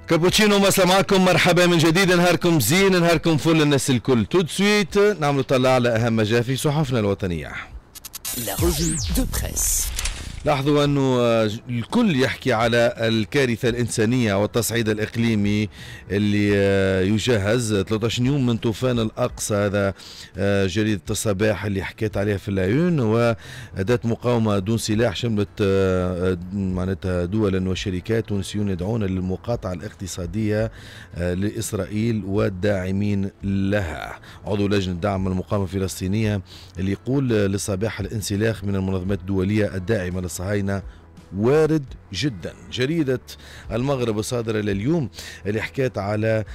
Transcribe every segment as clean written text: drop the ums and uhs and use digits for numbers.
كابوتشينو مسا معكم، مرحبا من جديد. نهاركم زين، نهاركم فل الناس الكل. تو سويت نعملوا طلع على اهم ما جاء في صحفنا الوطنيه. لا ريفي دو بريس. لاحظوا أنه الكل يحكي على الكارثة الإنسانية والتصعيد الإقليمي اللي يجهز 13 يوم من طوفان الأقصى. هذا جريدة الصباح اللي حكيت عليها في العيون. وأداة مقاومة دون سلاح شملت معناتها دولا وشركات تونسيون يدعون للمقاطعة الاقتصادية لإسرائيل والداعمين لها. عضو لجنة دعم المقاومة الفلسطينية اللي يقول للصباح الانسلاخ من المنظمات الدولية الداعمة للصهاينة وارد جدا. جريدة المغرب الصادرة لليوم اللي حكيت على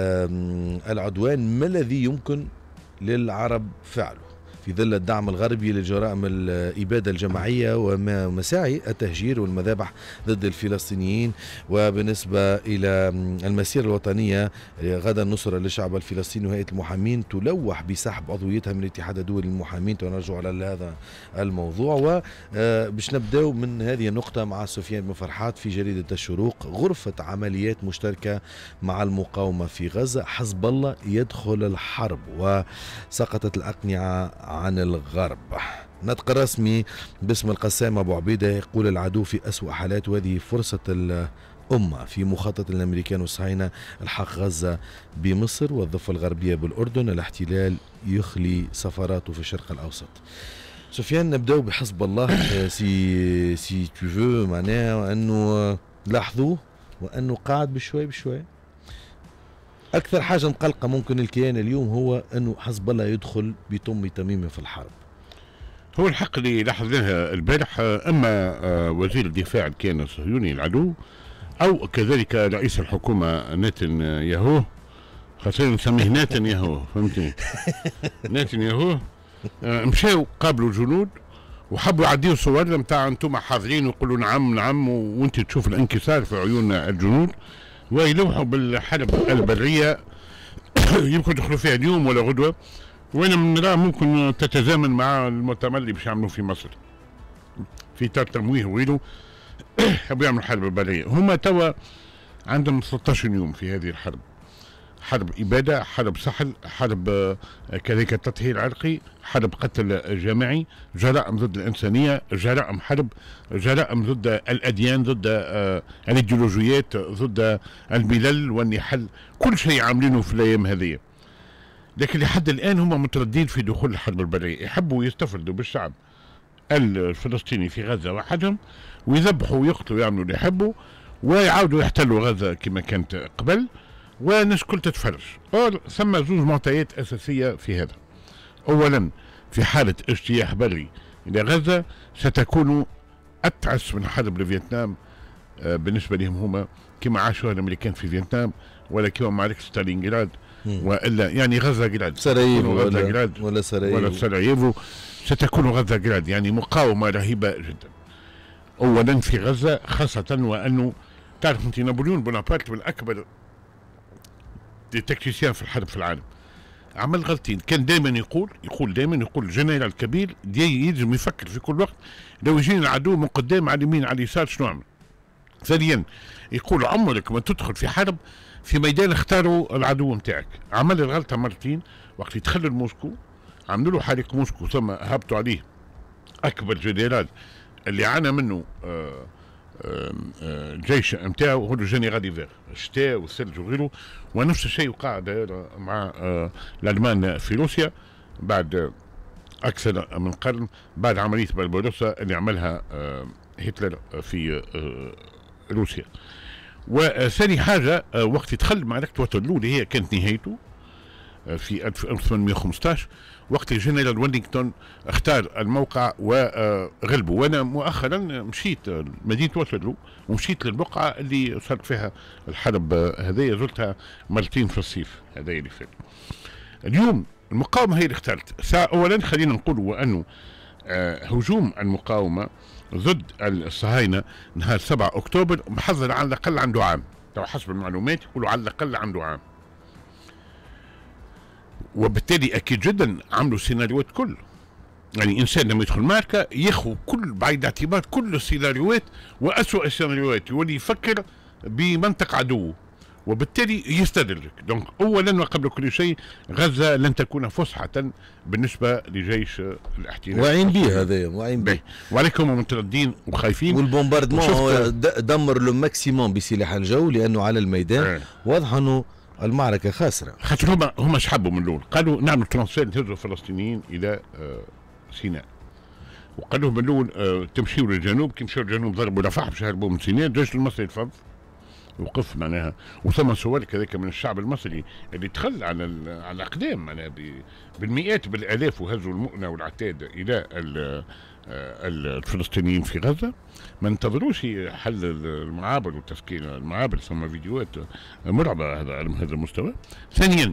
العدوان، ما الذي يمكن للعرب فعله في ظل الدعم الغربي لجرائم الإبادة الجماعية ومساعي التهجير والمذابح ضد الفلسطينيين. وبالنسبة إلى المسيرة الوطنية غدا النصرة للشعب الفلسطيني وهيئة المحامين تلوح بسحب عضويتها من الاتحاد الدولي للمحامين. ونرجع على هذا الموضوع وباش نبداو من هذه النقطة مع سفيان بن فرحات في جريدة الشروق. غرفة عمليات مشتركة مع المقاومة في غزة، حزب الله يدخل الحرب وسقطت الأقنعة عن الغرب. نطق رسمي باسم القسام أبو عبيدة يقول العدو في أسوأ حالات وهذه فرصة الأمة في مخطط الأمريكان والصهاينة الحق غزة بمصر والضفة الغربية بالأردن. الاحتلال يخلي سفاراته في الشرق الأوسط. سفيان، نبدأ بحزب الله. سي تشوفو معناها أنه لاحظوه وأنه قاعد بشوي بشوي. أكثر حاجة مقلقة ممكن الكيان اليوم هو أنه حزب الله يدخل بتم تميم في الحرب. هو الحق اللي لاحظناها البارح، أما وزير الدفاع الكيان الصهيوني العدو أو كذلك رئيس الحكومة نتنياهو، خاصة نسميه نتنياهو، فهمتني؟ نتنياهو مشاو قابلوا الجنود وحبوا يعديوا صور نتاع انتم حاضرين ويقولوا نعم نعم، وانت تشوف الانكسار في عيون الجنود ويلوحوا بالحرب البرية يمكن يدخلوا فيها اليوم ولا غدوة. وانا من راه ممكن تتزامن مع المؤتمر اللي باش يعملوه في مصر في اطار تمويه ويلو حبوا يعملوا حرب برية. هما توا عندهم 13 يوم في هذه الحرب، حرب إبادة، حرب سحل، حرب كذلك تطهير عرقي، حرب قتل جماعي، جرائم ضد الإنسانية، جرائم حرب، جرائم ضد الأديان، ضد الإيديولوجيات، ضد الملل والنحل، كل شيء عاملينه في الأيام هذه. لكن لحد الآن هم مترددين في دخول الحرب البرية، يحبوا يستفردوا بالشعب الفلسطيني في غزة وحدهم ويذبحوا ويقتلوا ويعملوا اللي يحبوا ويعاودوا يحتلوا غزة كما كانت قبل والناس كل تتفرج. ثم زوج معطيات أساسية في هذا. أولا، في حالة اجتياح بري إلى غزة ستكون أتعس من حرب لفيتنام بالنسبة لهم هما، كما عاشوها الأمريكان في فيتنام ولا كما معركة ستالينغراد وإلا يعني غزة جراد سراييفو ولا سراييفو، ستكون غزة جراد، يعني مقاومة رهيبة جدا. أولا في غزة خاصة، وأنه تعرف أنت نابليون بونابرت من أكبر التكتيسيان في الحرب في العالم، عمل غلطين. كان دائما يقول الجنرال الكبير يجب يفكر في كل وقت لو يجينا العدو من قدام على اليمين على اليسار شنو نعمل. ثانيا يقول عمرك ما تدخل في حرب في ميدان اختاروا العدو نتاعك. عمل الغلطه مرتين وقت يدخل موسكو، عملوا له حريق موسكو ثم هبطوا عليه اكبر جنرال اللي عانى منه الجيش نتاعو هو الجنرال ديفير، الشتاء والثلج وغيره. ونفس الشيء وقع مع الالمان في روسيا بعد اكثر من قرن، بعد عمليه بربروسا اللي عملها هتلر في روسيا. وثاني حاجه وقت يدخل معركه واترلو اللي هي كانت نهايته في 1815 وقت الجنرال ويلينغتون اختار الموقع وغلبه. وانا مؤخرا مشيت مدينه واترلو ومشيت للبقعه اللي صارت فيها الحرب هذه، زرتها مرتين في الصيف هذا اللي فات. اليوم المقاومه هي اللي اختارت. اولا خلينا نقول وانه هجوم المقاومه ضد الصهاينه نهار 7 اكتوبر محضر على الاقل عنده عام، حسب المعلومات يقولوا على الاقل عنده عام، وبالتالي اكيد جدا عملوا سيناريوهات كل، يعني انسان لما يدخل معركه ياخذ كل بعيد اعتبار كل السيناريوهات واسوء السيناريوهات، يولي يفكر بمنطق عدوه وبالتالي يستدرك. دونك اولا وقبل كل شيء غزه لن تكون فسحه بالنسبه لجيش الاحتلال. واعيين به هذايا، واعيين به. وعليكم متردين وخايفين. والبومباردمون دمر لو ماكسيموم بسلاح الجو، لانه على الميدان واضح انه المعركه خاسره. خاطر هما شحبوا من الاول، قالوا نعمل ترانسفير نهزوا الفلسطينيين الى سيناء، وقالوا من الاول تمشيوا للجنوب. كي مشاو للجنوب ضربوا رفح باش يهربوا من سيناء. الجيش المصري الفض وقف معناها، وثم سؤال كذلك من الشعب المصري اللي دخل على الاقدام معناها بالمئات بالالاف، وهزوا المؤنه والعتاد الى الفلسطينيين في غزه. ما انتظروش حل المعابر وتسكين المعابر، ثم فيديوهات مرعبه هذا على هذا المستوى. ثانيا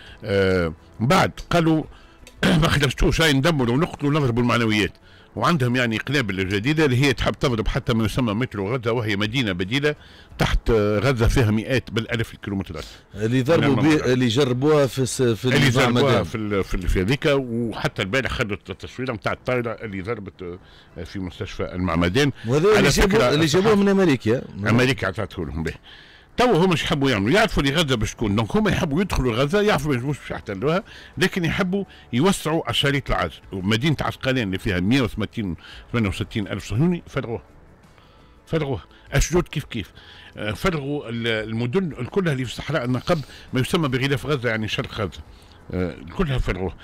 بعد قالوا ما خرجتوش هاي ندمروا ونقتلوا ونضربوا المعنويات. وعندهم يعني قنابل جديده اللي هي تحب تضرب حتى ما يسمى مترو غزه، وهي مدينه بديله تحت غزه فيها مئات بل الاف الكيلومترات. اللي ضربوا اللي جربوها اللي جربوها في هذيك. وحتى البارح خدت التصويره نتاع الطائره اللي ضربت في مستشفى المعمدان. وهذا اللي جابوه من امريكا. امريكا عطاتهم لهم به. تو هما مش يحبوا يعملوا، يعرفوا اللي غزه باش تكون، دونك هما يحبوا يدخلوا غزه، يعرفوا ما يجوش باش يحتلوها، لكن يحبوا يوسعوا على شريط العزل. ومدينه عسقلان اللي فيها 168 الف صهيوني فرغوها. اشجود كيف فرغوا المدن كلها اللي في الصحراء النقب، ما يسمى بغلاف غزه يعني شرق غزه، كلها فرغوها.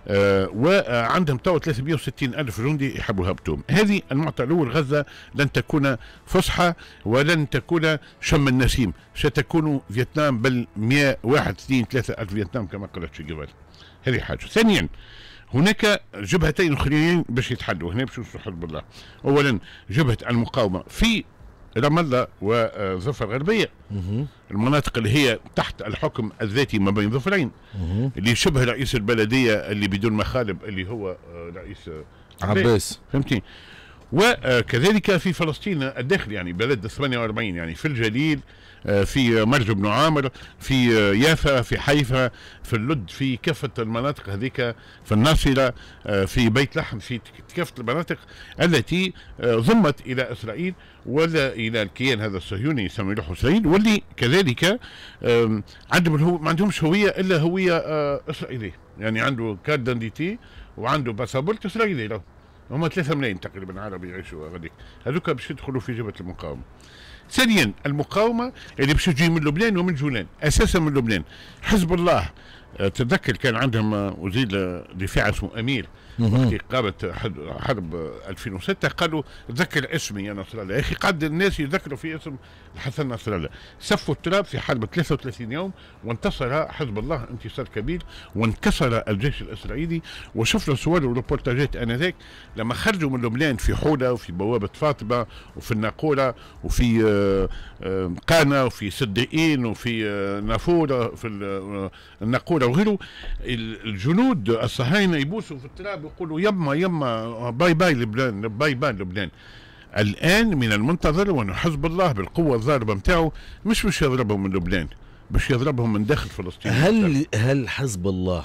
وعندهم تو 360 ألف جندي يحبوا يهبطوهم. هذه النقطة الأول. غزة لن تكون فسحة ولن تكون شم النسيم، ستكون فيتنام، بل 100 1 2 3 ألف فيتنام كما قالت شي جيفارا. هذه حاجة. ثانيا هناك جبهتين أخرين باش يتحلوا هنا باش يوصلوا حزب الله. أولا جبهة المقاومة في رام الله وضفة الغربية، المناطق اللي هي تحت الحكم الذاتي ما بين ظفرين، اللي شبه رئيس البلدية اللي بدون مخالب اللي هو رئيس عباس، فهمتي. وكذلك في فلسطين الداخل، يعني بلد 48، يعني في الجليل، في مرج بن عامر، في يافا، في حيفا، في اللد، في كافة المناطق هذيك، في الناصرة، في بيت لحم، في كافة المناطق التي ضمت إلى إسرائيل ولا إلى الكيان هذا الصهيوني يسمى له إسرائيل، واللي كذلك عندهم ما عندهمش هوية إلا هوية إسرائيلية، يعني عنده كارد دانديتي وعنده باسابورت إسرائيلي له. هم 3 ملايين تقريبا عرب يعيشوا غاديك، هذوك باش يدخلوا في جبهة المقاومة. ثانيا المقاومة اللي باش تجي من لبنان ومن جولان، اساسا من لبنان. حزب الله تذكر كان عندهم وزير دفاع اسمه امير وقت قامت حرب 2006، قالوا تذكر اسمي يا نصر الله. يا اخي قعد الناس يذكروا في اسم الحسن نصر الله. سفوا التراب في حرب 33 يوم وانتصر حزب الله انتصار كبير، وانكسر الجيش الاسرائيلي. وشفنا صور وريبورتاجات انذاك لما خرجوا من لبنان في حوله وفي بوابه فاطمه وفي الناقوره وفي قانا وفي صديقين وفي نافوره في الناقوره وغيره. الجنود الصهاينه يبوسوا في التراب يقولوا يما باي باي لبنان، باي باي لبنان. الان من المنتظر وان حزب الله بالقوه الضاربه نتاعو مش يضربهم من لبنان، باش يضربهم من داخل فلسطين. هل حزب الله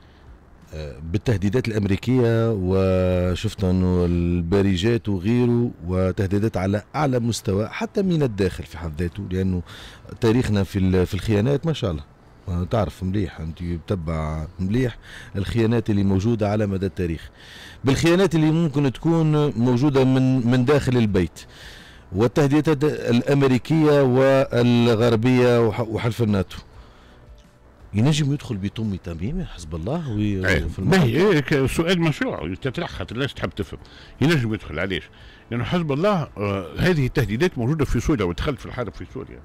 بالتهديدات الامريكيه، وشفنا انه البارجات وغيره وتهديدات على اعلى مستوى حتى من الداخل في حد ذاته، لانه تاريخنا في الخيانات ما شاء الله تعرف مليح، انت بتتبع مليح الخيانات اللي موجوده على مدى التاريخ، بالخيانات اللي ممكن تكون موجوده من داخل البيت، والتهديدات الامريكيه والغربيه وحلف الناتو. ينجم يدخل بطم تميم حزب الله في المعركة؟ سؤال مشروع تطرح خاطر الناس تحب تفهم. ينجم يدخل علاش؟ لانه حزب الله هذه التهديدات موجوده في سوريا، ودخل في الحرب في سوريا،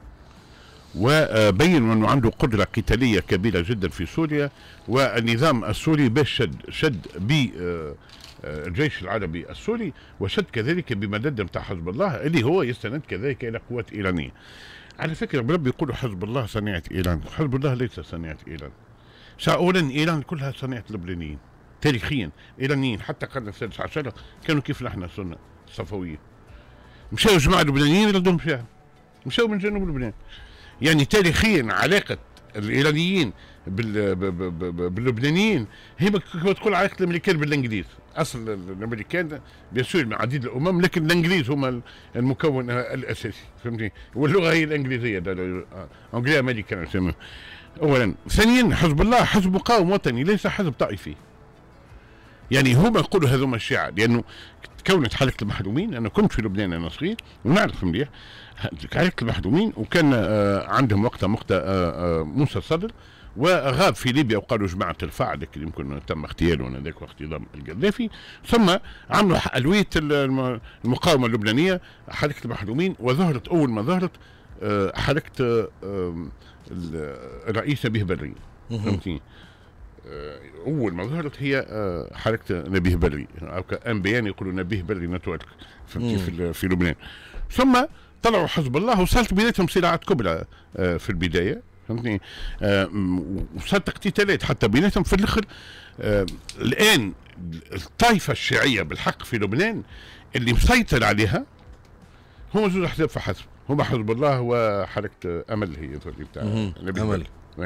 وبين انه عنده قدره قتاليه كبيره جدا في سوريا. والنظام السوري باش شد بالجيش العربي السوري، وشد كذلك بمدد نتاع حزب الله اللي هو يستند كذلك الى قوات ايرانيه. على فكره بربي يقولوا حزب الله صنيعه ايران، حزب الله ليس صنيعه ايران. اولا ايران كلها صنيعه اللبنانيين تاريخيا، ايرانيين حتى القرن السادس عشر كانوا كيف نحن سنه صفويه. مشاو جماعه اللبنانيين ردهم فيها، مشاو من جنوب لبنان. يعني تاريخيا علاقه الايرانيين باللبنانيين هي كما تقول علاقه الامريكان بالانجليز، اصل الامريكان بيسور من عديد الامم، لكن الانجليز هم المكون الاساسي، فهمتني؟ واللغه هي الانجليزيه، انجلي امريكان يسموه. اولا، ثانيا حزب الله حزب مقاوم وطني ليس حزب طائفي. يعني هما يقولوا هذوما الشيعة، لانه تكونت حركه المحرومين. انا كنت في لبنان انا صغير ونعرف مليح حركه المحرومين، وكان عندهم وقتها موسى الصدر، وغاب في ليبيا وقالوا جماعة الفاع، لكن يمكن تم اغتياله ذاك وقت نظام القذافي. ثم عملوا ألوية المقاومة اللبنانية حركة المحرومين، وظهرت أول ما ظهرت حركة الرئيس نبيه بري. فهمتني؟ أول ما ظهرت هي حركة نبيه بري، أو كأن بيان يقولوا نبيه بري نتورك، فهمتي؟ في لبنان. ثم طلعوا حزب الله، وصارت بدايتهم صراعات كبرى في البداية، فهمتني؟ وصارت اقتتالات حتى بيناتهم في الاخر. الان الطائفه الشيعيه بالحق في لبنان اللي مسيطر عليها هم زوج احزاب فحسب، هما حزب الله وحركه امل، هي بتاع امل.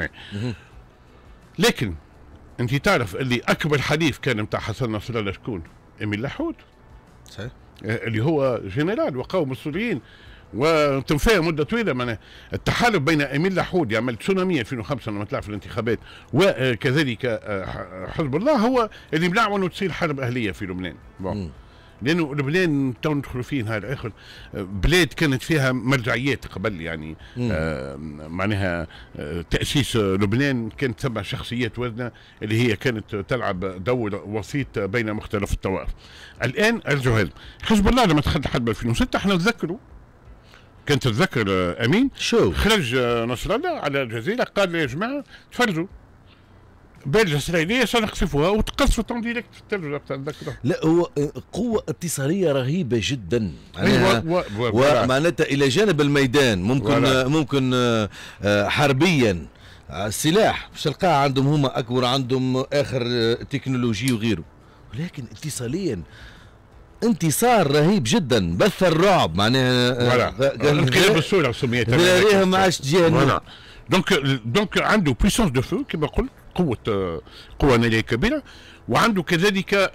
لكن انت تعرف اللي اكبر حليف كان بتاع حسن نصر الله شكون؟ امين لحود. صحيح. اللي هو جنرال وقاوم السوريين وتنفيه مده طويله. من التحالف بين امين لحود يعمل تسونامي 2005 لما طلع في الانتخابات، وكذلك حزب الله هو اللي منعوا انه تصير حرب اهليه في لبنان. لانه لبنان تو ندخلوا فيه نهار اخر بلاد كانت فيها مرجعيات قبل، يعني معناها تاسيس لبنان كانت تبع شخصيات وزنه اللي هي كانت تلعب دور وسيط بين مختلف الطوائف. الان ارجو هذا حزب الله لما دخل الحرب 2006 احنا نتذكروا، كنت تتذكر امين شو خرج نصر الله على الجزيره قال يا جماعه تفرجوا بلجة إسرائيلية سنقصفها، وتقصفوا طون ديريكت في التلفزيون تتذكره. لا، هو قوة اتصالية رهيبة جدا، ومعناتها إلى جانب الميدان ممكن حربيا السلاح مش تلقاه عندهم هما أكبر، عندهم آخر تكنولوجي وغيره، ولكن اتصاليا انتصار رهيب جدا، بث الرعب معناها. الانقلاب السوري سميت ما عادش تجيها. دونك عنده بويسونس دو فو كما قلت، قوة نارية كبيرة، وعنده كذلك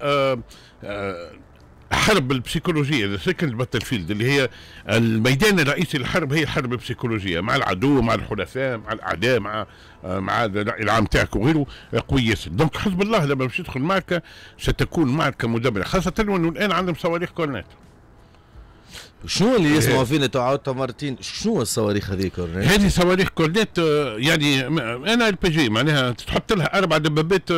حرب البسيكولوجية، ذا سكند باتل فيلد، اللي هي الميدان الرئيسي للحرب هي الحرب البسيكولوجية مع العدو، مع الحلفاء، مع الأعداء، مع الرأي العام تاعك وغيره قوي ياسر. دونك حزب الله لما باش يدخل معركة ستكون معركة مدمرة، خاصة وأنه الآن عندهم صواريخ كورنات. شنو اللي يسمعوا فينا تعاود مرتين؟ شنو الصواريخ هذه كورنيت؟ هذه صواريخ كورنيت، يعني انا البي جي معناها تحط لها 4 دبابات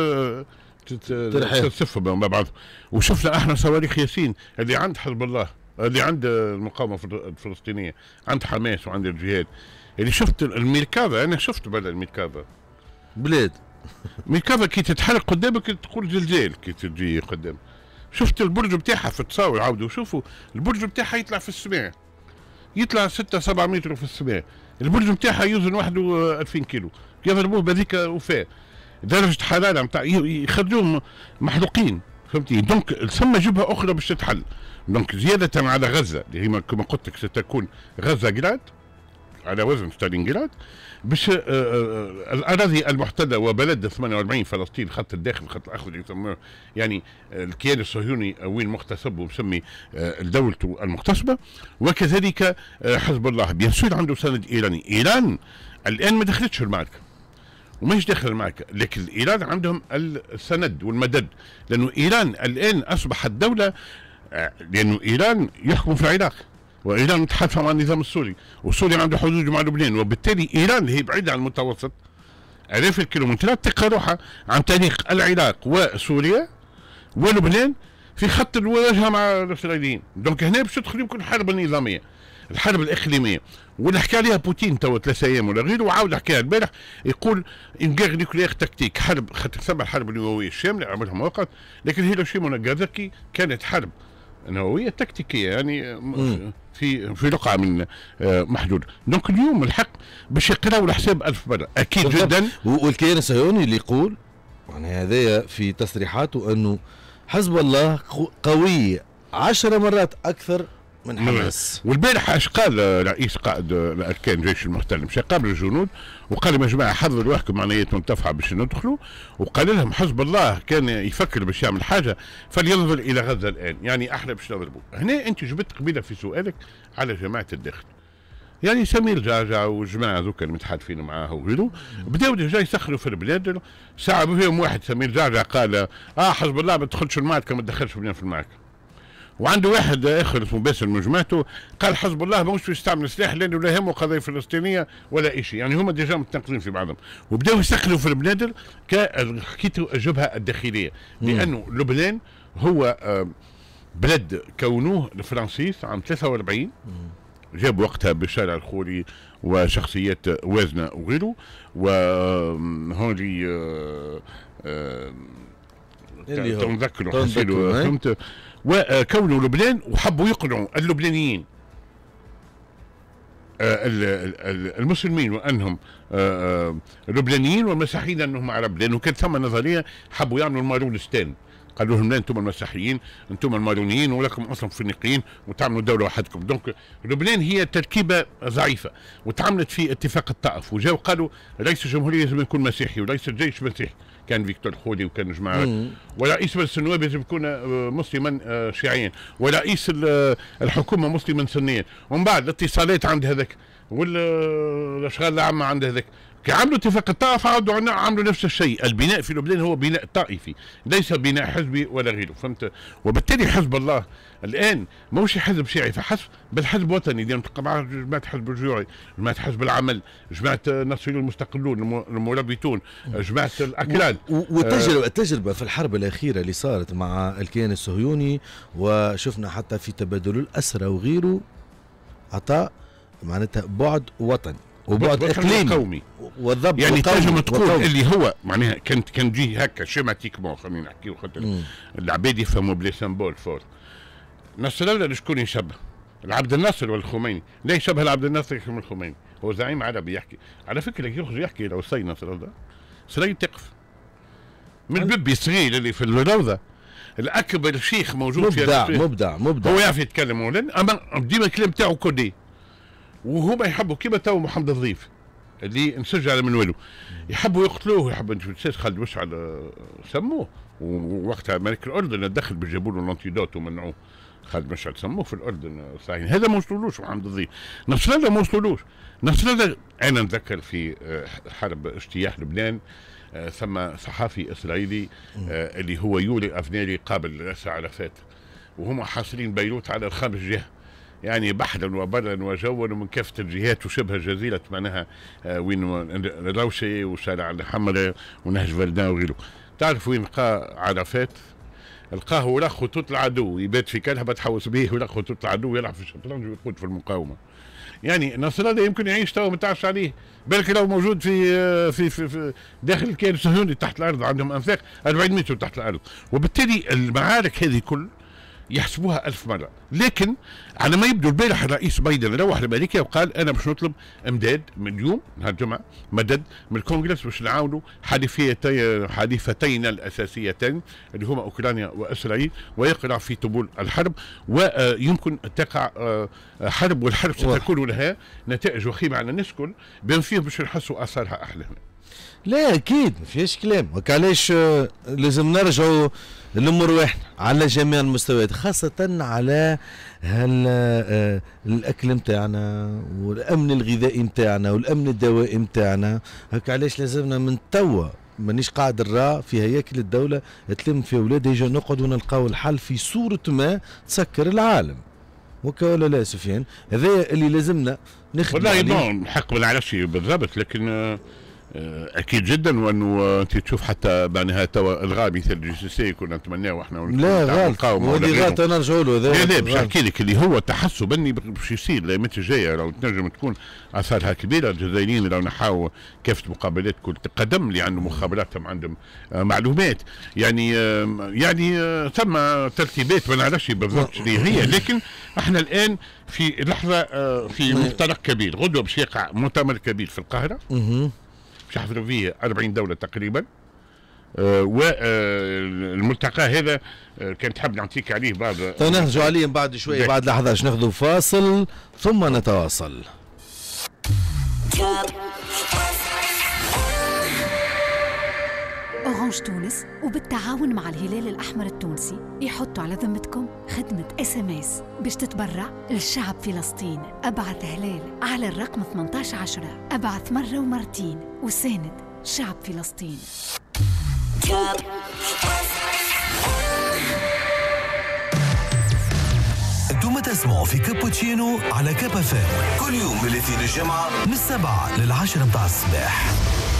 تسفهم مع بعض. وشفنا احنا صواريخ ياسين اللي عند حزب الله، اللي عند المقاومه الفلسطينيه، عند حماس وعند الجهاد. اللي شفت الميركافا، انا شفت بلد الميركافا بلاد ميركافا كي تتحرك قدامك تقول زلزال كي تجي قدام. شفت البرج بتاعها في التصاور، عاودوا شوفوا البرج بتاعها يطلع في السماء، يطلع 6-7 متر في السماء. البرج بتاعها يوزن وحده 2000 كيلو، يضربوه بهذيك وفاء، درجة حرارة نتاع يخرجوهم محروقين، فهمتي؟ دونك ثم جبهة أخرى باش تتحل. دونك زيادة على غزة اللي هي كما قلت لك ستكون غزة جراد على وزن ستالينغراد، باش الاراضي المحتله وبلد 48 فلسطين، خط الداخل خط الاخضر يسموه، يعني الكيان الصهيوني وين مغتصب ومسمي دولته المغتصبه. وكذلك حزب الله بيسود عنده سند ايراني. ايران الان ما دخلتش في المعركه ومش داخل المعركه، لكن ايران عندهم السند والمدد، لانه ايران الان اصبحت دوله، لانه ايران يحكم في العراق، وايران متحالفه مع النظام السوري، وسوريا عنده حدود مع لبنان، وبالتالي ايران اللي هي بعيده عن المتوسط آلاف الكيلومترات تلقى روحها عن طريق العراق وسوريا ولبنان في خط المواجهه مع الاسرائيليين. دونك هنا باش تدخل يمكن الحرب النظاميه، الحرب الاقليميه، واللي حكى عليها بوتين توا 3 ايام ولا غيره، وعاود حكاها البارح، يقول ان غير نيوكليير تكتيك، حرب خاطر تسمى الحرب النوويه الشامله عملها مؤقت، لكن هيروشيما وناغازاكي كانت حرب نوويه تكتيكيه، يعني في رقعه من محدوده. دونك اليوم الحق باش يقراوا الحساب 1000 مره اكيد جدا. والكيان الصهيوني اللي يقول يعني هذايا في تصريحاته انه حزب الله قوي 10 مرات اكثر من حماس. والبارح اش قال رئيس قائد اركان جيش المحتل؟ مشى قابل الجنود وقال لهم يا جماعه حضروا روحكم معناته تفحى باش ندخلوا، وقال لهم حزب الله كان يفكر باش يعمل حاجه فلينظر الى غزه الان، يعني احنا باش نضربوا. هنا انت جبت قبيله في سؤالك على جماعه الداخل، يعني سمير جعجع والجماعه ذوك المتحالفين معاه وغيره بداوا ديجا يسخروا في البلاد. ساعه فيهم واحد سمير جعجع قال حزب الله ما تدخلش المعركه، ما تدخلش في المعركه. وعنده واحد اخر اسمه باسل من جماعته قال حزب الله ماهوش يستعمل سلاح لانه لا يهمه قضيه فلسطينيه ولا شيء، يعني هما ديجا متناقضين في بعضهم، وبداوا يسخروا في البلاد حكيتوا الجبهه الداخليه، لانه لبنان هو بلد كونوه الفرنسيس عام 43 جاب وقتها بشارع الخوري وشخصيات وازنه وغيره، وهولي تنذكروا حسيلوا فهمت، وكونوا لبنان وحبوا يقنعوا اللبنانيين المسلمين وانهم لبنانيين والمسيحيين انهم عرب، لانه كانت ثم نظريه حبوا يعملوا المارونستان، قالوا لهم لا انتم المسيحيين انتم المارونيين ولكم اصلا فينيقيين وتعملوا دوله وحدكم. دونك لبنان هي تركيبه ضعيفه وتعاملت في اتفاق الطائف، وجاوا قالوا رئيس الجمهوريه لازم يكون مسيحي ورئيس الجيش مسيحي، كان فيكتور خولي وكان جماعه، ورئيس مجلس النواب لازم يكون مسلما شيعيا، ورئيس الحكومه مسلما سنيا، ومن بعد الاتصالات عند هذاك والاشغال العامه عند هذاك، عملوا اتفاق الطائف عادوا عملوا نفس الشيء. البناء في لبنان هو بناء طائفي ليس بناء حزبي ولا غيره، فهمت؟ وبالتالي حزب الله الان ماهوش حزب شيعي فحسب، بل حزب وطني، لان تلقى جماعه حزب الجوعي، جماعه حزب العمل، جماعه الناصريون المستقلون، المرابطون، جماعه الاكراد. والتجربه في الحرب الاخيره اللي صارت مع الكيان الصهيوني، وشفنا حتى في تبادل الاسرى وغيره، عطاء معناتها بعد وطني وبعد اقليمي قومي والضبط، يعني تنجم تقول اللي هو معناها كانت تجي هكا شيماتيكمون، خلينا نحكيو خاطر العباد يفهموا بلي سامبول فور. نصر الله لشكون يشبه؟ العبد الناصر والخميني، لا يشبه العبد الناصر يشبه الخميني، هو زعيم عربي يحكي، على فكره يخرج يحكي لو صي نصر الله صي تقف من بيبي صغير اللي في الروضه الاكبر شيخ موجود في مبدع هو يعرف يتكلم ولن، اما ديما الكلام تاعو كودي، وهما يحبوا كيما تو محمد الضيف اللي انسجل على منوله، يحبوا يقتلوه، يحبوا خالد مشعل سموه، ووقتها ملك الاردن دخل بجابوا له الانتيدوت ومنعوه، خالد مشعل سموه في الاردن صحيح، هذا ما وصلولوش محمد الضيف. نصر الله ما وصلولوش، نصر الله انا نتذكر في حرب اجتياح لبنان ثم صحافي اسرائيلي اللي هو يوري افنيري قابل رئاسة عرفات، وهم حاصرين بيروت على الخمس جهه، يعني بحرا وبرا وجوا ومن كافه الجهات وشبه جزيره معناها وين الروشه وشارع الحمراء ونهج فردان وغيره. تعرف وين لقى عرفات؟ لقاه وراء خطوط العدو، يبات في كلهبه تحوس به وراء خطوط العدو، يلعب في الشطرنج ويقود في المقاومه. يعني نصر الله يمكن يعيش تو ما تعرفش عليه، بالك لو موجود في داخل الكيان الصهيوني تحت الارض، عندهم انفاق 40 متر تحت الارض، وبالتالي المعارك هذه كل يحسبوها 1000 مرة. لكن على ما يبدو البارح الرئيس بايدن روح لأمريكا وقال أنا باش نطلب إمداد من اليوم نهار الجمعة، مدد من الكونغرس باش نعاونوا حليفتين الأساسيتين اللي هما أوكرانيا وإسرائيل، ويقع في طبول الحرب، ويمكن تقع حرب، والحرب ستكون لها نتائج وخيمة على الناس الكل، بما فيهم باش نحسوا آثارها أحلى. لا اكيد ما فيهاش كلام، وكعلاش لازم نرجعوا لمروحنا على جميع المستويات، خاصة على الاكل نتاعنا والامن الغذائي نتاعنا والامن الدوائي نتاعنا. هكا علاش لازمنا من توا مانيش قاعد نرى في هياكل الدولة تلم في اولادها يجي نقعد ونلقاو الحل في صورة ما تسكر العالم. وكا ولا لا سفيان؟ هذا اللي لازمنا نخدم عليه. والله حق ما نعرفش بالضبط، لكن اكيد جدا، وانه انت تشوف حتى معناها توا الغاء مثل الجي سي كنا نتمناه احنا لا غلط، ولي غلط نرجعوا له. لا باش نحكي لك اللي هو تحسب اني باش يصير الايامات الجايه لو تنجم تكون اثارها كبيره. الجزائريين لو نحاو كافه مقابلات كل تقدم اللي عندهم مخابراتهم عندهم معلومات، يعني ثم ترتيبات ما نعرفش بالضبط شنو هي، لكن احنا الان في لحظه في مفترق كبير. غدوه باش يقع مؤتمر كبير في القاهره باش يحضروا فيه 40 دولة تقريبا، والملتقى هذا كان تحب نعطيك عليه بعض. نرجع عليه بعد شويه بعد لحظه باش ناخذوا فاصل ثم نتواصل. أورانج تونس وبالتعاون مع الهلال الأحمر التونسي يحطوا على ذمتكم خدمة SMS باش تتبرع للشعب فلسطين. أبعث هلال على الرقم 1810. أبعث مرة ومرتين وساند شعب فلسطين. انتم تسمعوا في كابوتشينو على كاب اف ام كل يوم من الاثنين للجمعة من 7 لل10 متاع الصباح.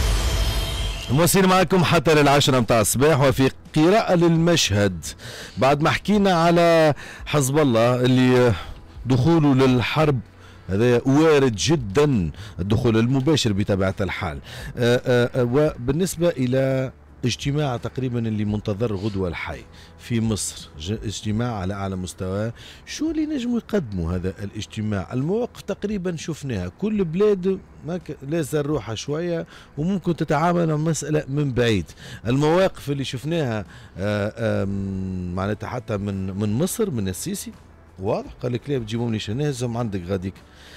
مواصلين معكم حتى لل10 متاع الصباح وفي قراءة للمشهد بعد ما حكينا على حزب الله اللي دخوله للحرب هذا وارد جدا، الدخول المباشر بطبيعة الحال. وبالنسبة إلى اجتماع تقريبا اللي منتظر غدوة الحي في مصر، اجتماع على أعلى مستوى، شو اللي نجموا يقدموا هذا الاجتماع؟ المواقف تقريبا شفناها، كل بلاد لازم روحها شوية وممكن تتعامل مع مسألة من بعيد. المواقف اللي شفناها معناتها حتى من مصر من السيسي واضح قال لك لا بتجيبونيش نهزم عندك غاديك،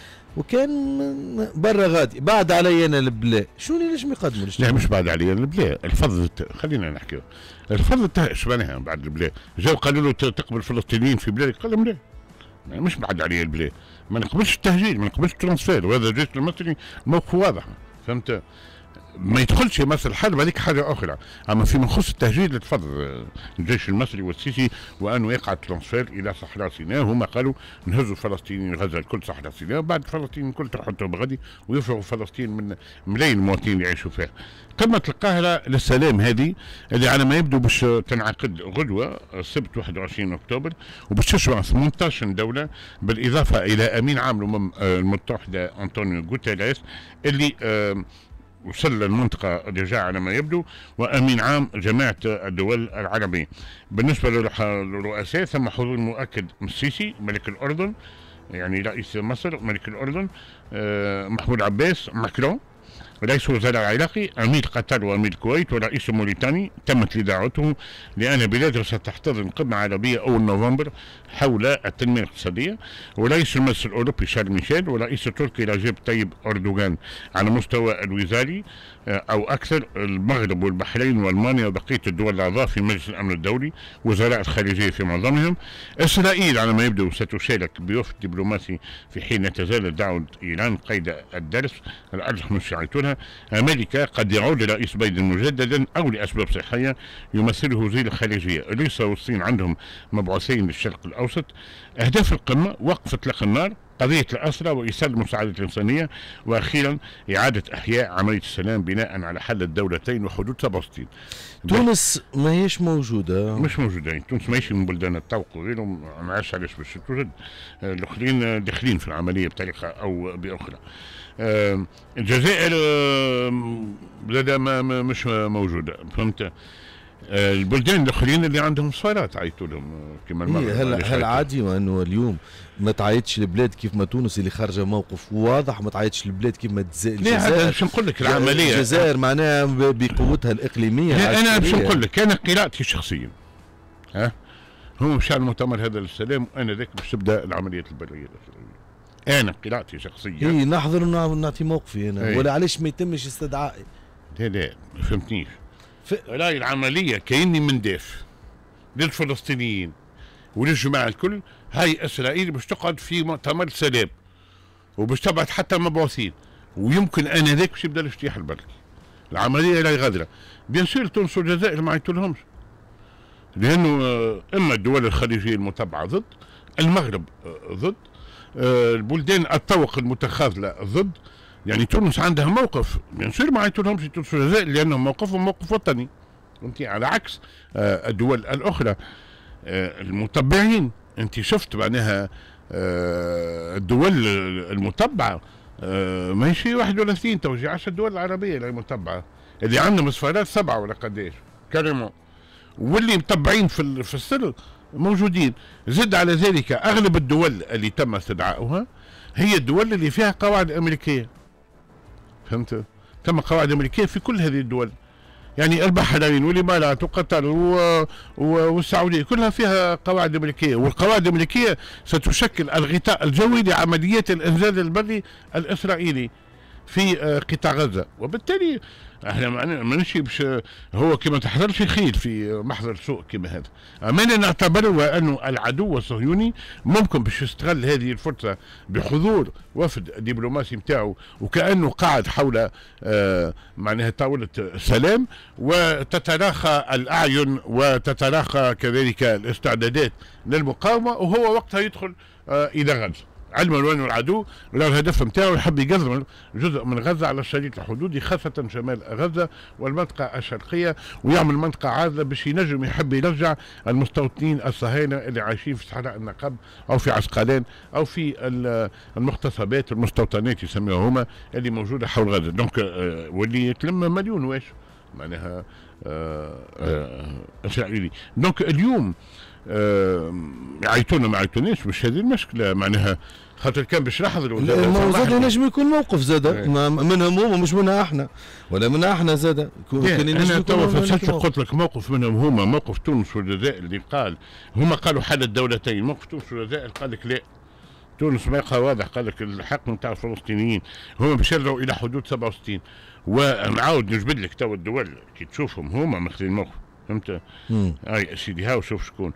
وكان برا غادي بعد علي انا البلاء. شو اللي نجم يقدموا؟ لا مش بعد علي البلاء، الفضل خلينا نحكي الفضل شبناها بعد البلاء. جاو قالوا له تقبل الفلسطينيين في بلادك، قال لهم لا مش بعد علي البلاء، ما نقبلش التهجير ما نقبلش الترانسفير، وهذا الجيش المصري موقفه واضح. فهمت؟ ما يدخلش يمثل الحرب هذيك حاجه اخرى، اما فيما يخص التهجير لتفضل الجيش المصري والسيسي وانه يقع الترانسفير الى صحراء سيناء. هما قالوا نهزوا الفلسطينيين غزه الكل صحراء سيناء، وبعد الفلسطينيين الكل تحطوا بغدي ويفرغوا فلسطين من ملايين المواطنين اللي يعيشوا فيها. قمه القاهره للسلام هذه اللي على ما يبدو باش تنعقد غدوه السبت 21 اكتوبر وباش تشمل 18 دوله بالاضافه الى امين عام الامم المتحده انطونيو غوتيريس اللي وصل للمنطقة الرجاء على ما يبدو، وأمين عام جماعة الدول العربية. بالنسبة للرؤساء ثم حضور مؤكد من السيسي ملك الأردن، يعني رئيس مصر ملك الأردن محمود عباس، ماكرون رئيس وزراء العراقي، أمير قطر وأمير الكويت ورئيس موريتاني تمت إذاعته لأن بلاده ستحتضن قمة عربية أول نوفمبر حول التنمية الاقتصادية، ورئيس المجلس الأوروبي شارل ميشيل، ورئيس التركي رجب طيب أردوغان على مستوى الوزاري أو أكثر، المغرب والبحرين وألمانيا وبقية الدول الأعضاء في مجلس الأمن الدولي، وزراء الخارجية في معظمهم. إسرائيل على ما يبدو ستشارك بوفد دبلوماسي في حين تزال دعوة إيران قيد الدرس الأرجح من شيعتها. أمريكا قد يعود رئيس بايدن مجددا أو لأسباب صحية يمثله وزير الخارجية. روسيا والصين عندهم مبعوثين للشرق الأوسط. أهداف القمة وقف إطلاق النار، قضية الأسرى وإيصال المساعدة الإنسانية، وأخيرا إعادة إحياء عملية السلام بناء على حل الدولتين وحدود 67. تونس ما هيش موجودة، مش موجودة، يعني تونس ماهيش من بلدان الطوق وغيرهم، ما عادش علاش باش توجد. الآخرين داخلين في العملية بطريقة أو بأخرى. الجزائر بلادها مش موجودة. فهمت؟ البلدان الاخرين اللي عندهم سفارات عيطوا لهم كما المغرب. هل عادي انه اليوم ما تعيطش البلاد كيف ما تونس اللي خارجه موقف واضح، ما تعيطش البلاد كيف ما الجزائر؟ لا هذا باش نقول لك العمليه الجزائر معناها بقوتها الاقليميه. انا باش نقول لك انا قراءتي شخصيا هو مشى المؤتمر هذا للسلام وانا ذاك باش تبدا العمليات البريه الاسرائيليه. انا قراءتي شخصيا نحضر ونعطي موقفي انا ولا علاش ما يتمش استدعائي. لا ما فهمتنيش. راي العمليه كأني منداف للفلسطينيين وللجماعه الكل. هاي اسرائيل باش تقعد في مؤتمر سلام وباش تبعث حتى مبعوثين، ويمكن انا ذاك باش يبدا الاجتياح البري. العمليه راهي غادره. بيان سور تونس والجزائر ما عيطولهمش، لانه اما الدول الخليجيه المتبعه ضد، المغرب ضد، البلدان الطوق المتخاذله ضد. يعني تونس عندها موقف بيان سور ما عيطولهمش تونس والجزائر لانهم موقفهم موقف وطني. فهمتي؟ على عكس الدول الاخرى المتبعين. انت شفت معناها الدول المتبعه ماهيش 1 ولا 2 توجيه 10 دول العربيه اللي متبعه اللي عندهم سفارات 7 ولا قداش كاريمون، واللي متبعين في السر موجودين. زد على ذلك اغلب الدول اللي تم استدعائها هي الدول اللي فيها قواعد امريكيه. فهمت؟ تم قواعد امريكيه في كل هذه الدول. يعني البحرين والامارات وقطر والسعوديه كلها فيها قواعد امريكيه، والقواعد الامريكيه ستشكل الغطاء الجوي لعمليات الانزال البري الاسرائيلي في قطاع غزه، وبالتالي احنا ما نمشي باش هو كما تحضرش خيل في محضر سوء كما هذا. امانه نعتبر انه العدو الصهيوني ممكن باش يستغل هذه الفرصه بحضور وفد دبلوماسي نتاعو وكانه قاعد حول معناها طاوله سلام، وتتراخى الاعين وتتراخى كذلك الاستعدادات للمقاومه، وهو وقتها يدخل الى غزه. علما وانه العدو الهدف نتاعو يحب يقدم جزء من غزه على الشريط الحدودي، خاصه شمال غزه والمنطقه الشرقيه، ويعمل منطقه عازله باش ينجم يحب يرجع المستوطنين الصهاينه اللي عايشين في صحراء النقب او في عسقلان او في المغتصبات والمستوطنات يسميوها هما اللي موجوده حول غزه. دونك واللي تلم مليون واش معناها اسرائيلي. دونك اليوم يعيطونا ما يعيطوناش مش هذه المشكله، معناها خاطر كان باش نحضروا زاد ينجم يكون موقف زاد منهم هما مش منا احنا ولا منا احنا زاد. انا توا فسرت قلت لك موقف منهم هما، موقف تونس والجزائر اللي قال هما قالوا حل الدولتين، موقف تونس والجزائر قال لك لا، تونس ما يبقى واضح، قال لك الحق نتاع الفلسطينيين هما باش يرجعوا الى حدود 67. ونعاود نجبد لك توا الدول كي تشوفهم هما ماخذين الموقف، فهمت؟ اي سيدي هاو شوف شكون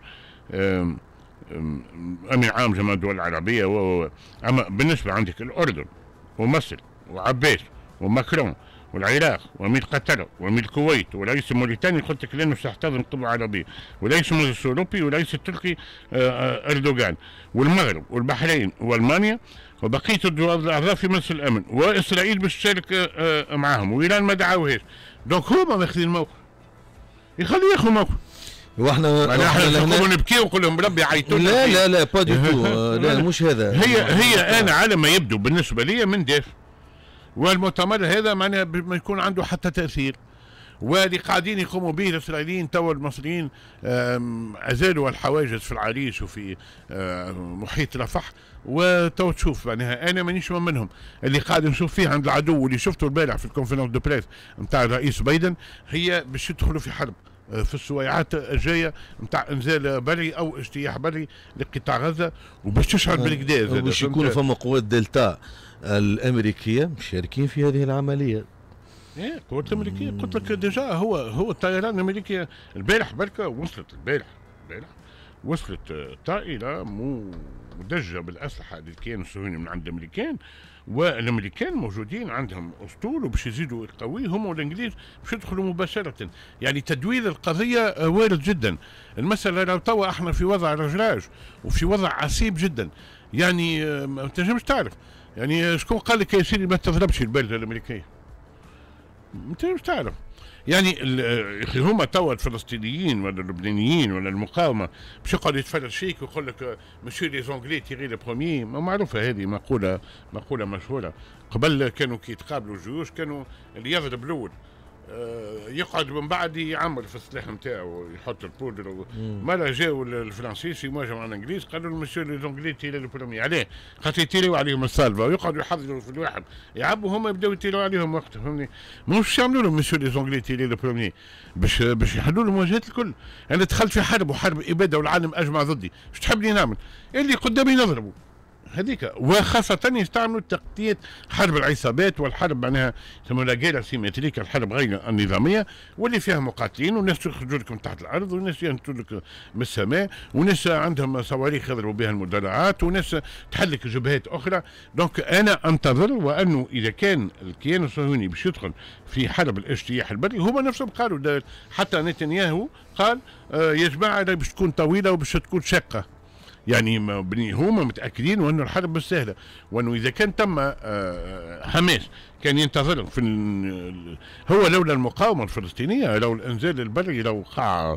امين عام جماعه الدول العربيه اما بالنسبه عندك الاردن ومصر وعباس وماكرون والعراق وامير قطر وامير الكويت ورئيس موريتانيا قلت لك لانه سيحتضن القوى العربيه، ورئيس المجلس الاوروبي ورئيس التركي اردوغان، والمغرب والبحرين والمانيا وبقيه الدول الاعضاء في مجلس الامن، واسرائيل باش تشارك معاهم، وايران ما دعاوهاش. دونك هما ماخذين الموقف، يخليه ياخذ موقف. واحنا نبكي ونقول لهم ربي يعيطوا. لا لا لا با دي تو لا مش هذا. هي انا على ما يبدو بالنسبه لي من دافع، والمؤتمر هذا معناها ما يكون عنده حتى تاثير، واللي قاعدين يقوموا به الاسرائيليين توا المصريين ازالوا الحواجز في العريش وفي محيط رفح، وتو تشوف معناها انا مانيش منهم. اللي قاعد نشوف فيه عند العدو واللي شفته البارح في الكونفرنس دو بريس نتاع الرئيس بايدن هي باش يدخلوا في حرب في السويعات الجايه نتاع انزال بري او اجتياح بري لقطاع غزه، وباش تشعر بالكدا باش يكون فما قوات دلتا الامريكيه مشاركين في هذه العمليه. ايه القوات الامريكيه قلت لك ديجا هو الطيران الامريكي البارح بركه وصلت البارح وصلت طائره مدجه بالاسلحه للكيان الصهيوني من عند الامريكان، والامريكان موجودين عندهم اسطول وباش يزيدوا يقويه هم والانجليز باش يدخلوا مباشره. يعني تدويل القضيه وارد جدا. المساله لو توا احنا في وضع رجراج وفي وضع عسيب جدا، يعني ما تنجمش تعرف. يعني شكون قال لك يا سيدي ما تضربش البلده الامريكيه؟ ما تنجمش تعرف. يعني هما توا الفلسطينيين ولا اللبنانيين ولا المقاومه باش يقعد يتفرج فيك ويقول لك مسيو لي زونغلي تيغي لو بروميي، معروفه هذه مقوله مشهوره. قبل كانوا كي يتقابلوا الجيوش كانوا اللي يضرب الاول يقعد من بعد يعمر في السلاح نتاعو يحط البودر. مرة جاوا الفرنسيس يواجهوا مع الانجليز قالوا له مسيو لي زونغلي تيري لو بروميي، علاه؟ خاطر يتيروا عليهم السالفه ويقعدوا يحضروا في الواحد يعبوا هما يبداو يتيروا عليهم وقتها، فهمني؟ مش يعملوا لهم مسيو لي زونغلي تيري لو بروميي باش يحلوا لهم المواجهات الكل. انا دخلت في حرب وحرب اباده والعالم اجمع ضدي، ايش تحبني نعمل؟ اللي قدامي نضربوا هذيك، وخاصة يستعملوا تقنية حرب العصابات والحرب معناها يسموها لا جيرا سيمتريك، الحرب غير النظامية واللي فيها مقاتلين وناس يخرجوا لكم تحت الأرض وناس ينتوا لك من السماء وناس عندهم صواريخ يضربوا بها المدرعات وناس تحلك جبهات أخرى. دونك أنا أنتظر، وأنه إذا كان الكيان الصهيوني باش يدخل في حرب الاجتياح البري هما نفسهم قالوا، حتى نتنياهو قال يا جماعة باش تكون طويلة وباش تكون شاقة. يعني هما متاكدين وانه الحرب مش سهله، وانه اذا كان تم حماس كان ينتظر هو لولا المقاومه الفلسطينيه، لو الانزال البري لو قع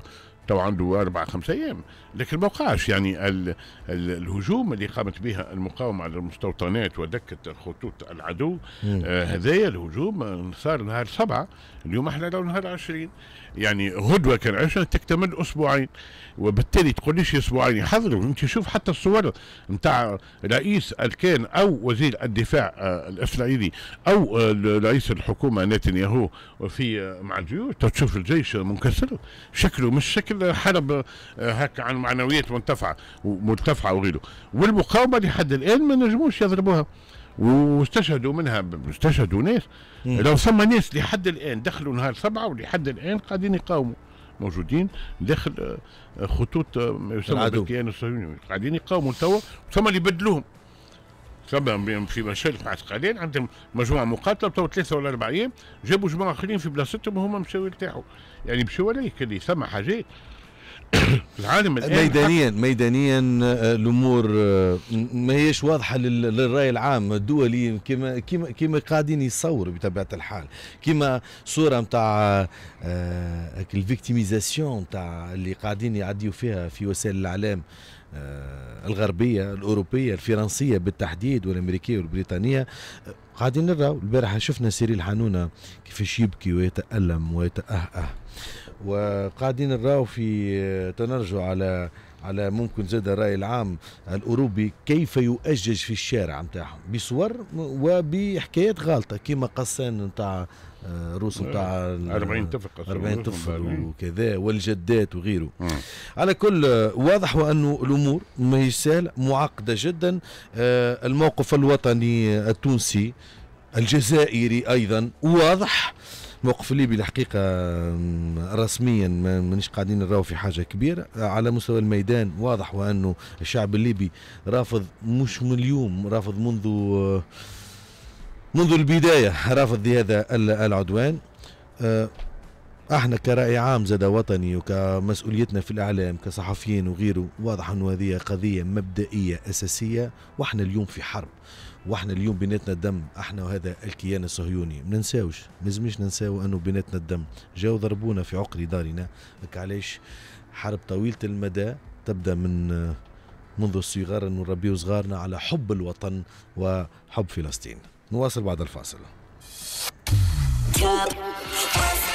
تو عنده 4-5 أيام، لكن ما وقعش. يعني الهجوم اللي قامت به المقاومة على المستوطنات ودكت خطوط العدو، هذايا الهجوم صار نهار 7، اليوم احنا لو نهار 20. يعني غدوة كان عشان تكتمل أسبوعين، وبالتالي تقول ليش أسبوعين؟ يحضروا. أنت شوف حتى الصور نتاع رئيس الكان أو وزير الدفاع الإسرائيلي أو رئيس الحكومة نتنياهو في مع الجيوش، تشوف الجيش منكسر، شكله مش شكل حرب هكا عن معنويات مرتفعة وغيره. والمقاومة لحد الآن ما نجموش يضربوها، واستشهدوا منها، استشهدوا ناس. لو ثم ناس لحد الآن دخلوا نهار 7 ولحد الآن قاعدين يقاوموا، موجودين داخل خطوط ما يسمى بالكيان الصهيوني، قاعدين يقاوموا توا، ثم اللي يبدلوهم. ثم في مشارف معسكرين عندهم مجموعة مقاتلة تو 3 ولا 4 أيام، جابوا جماعة آخرين في بلاصتهم وهما مشاو يرتاحوا. يعني مشاو عليك اللي ثم حاجات العالم الآن ميدانيا الامور ما هيش واضحه للراي العام الدولي كما قاعدين يصوروا بطبيعه الحال، كما صوره نتاع الفيكتيميزاسيون نتاع اللي قاعدين يعديوا فيها في وسائل الاعلام الغربيه الاوروبيه الفرنسيه بالتحديد والامريكيه والبريطانيه. قاعدين نراو البارحه شفنا سيريل حانونه كيفاش يبكي ويتألم ويتأهأه، وقاعدين نراو في تنرجع على ممكن زاد الرأي العام الأوروبي كيف يؤجج في الشارع نتاعهم بصور وبحكايات غالطة، كما قصان نتاع روس نتاع 40 طفل وكذا والجدات وغيره. على كل واضح وأنه الأمور ما هي سهلة، معقدة جدا. الموقف الوطني التونسي الجزائري أيضا واضح، موقف الليبي الحقيقة رسميا مانيش قاعدين نراو في حاجة كبيرة. على مستوى الميدان واضح وأنه الشعب الليبي رافض، مش من اليوم، رافض منذ البداية، رافض هذا العدوان. احنا كرأي عام زاد وطني وكمسؤوليتنا في الإعلام كصحفيين وغيره، واضح أنه هذه قضية مبدئية أساسية، واحنا اليوم في حرب، واحنا اليوم بيناتنا الدم، احنا وهذا الكيان الصهيوني. ما ننساوش، لازمش ننساو انه بيناتنا الدم، جاو ضربونا في عقر دارنا. علاش؟ حرب طويلة المدى تبدا منذ الصغر، نربيو صغارنا على حب الوطن وحب فلسطين. نواصل بعد الفاصل.